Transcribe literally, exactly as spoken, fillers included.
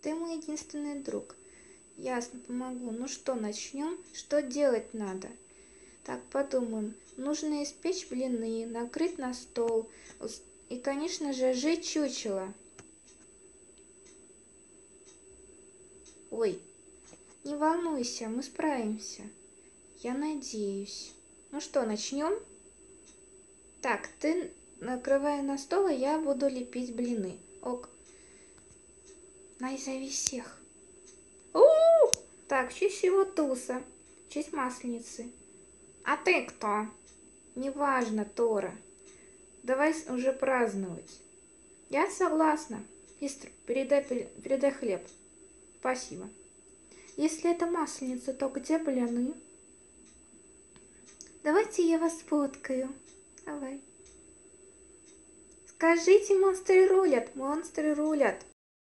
Ты мой единственный друг. Ясно, помогу. Ну что, начнем? Что делать надо? Так, подумаем. Нужно испечь блины, накрыть на стол и, конечно же, сжечь чучело. Ой, не волнуйся, мы справимся. Я надеюсь. Ну что, начнем? Так, ты накрывай на стол, а я буду лепить блины. Ок. Назови всех. У-у-у! Так, в честь чего туса? В честь масленицы. А ты кто? Неважно, Тора. Давай уже праздновать. Я согласна. Истр, передай, передай хлеб. Спасибо. Если это масленица, то где блины? Давайте я вас сфоткаю. Давай. Скажите, монстры рулят, монстры рулят.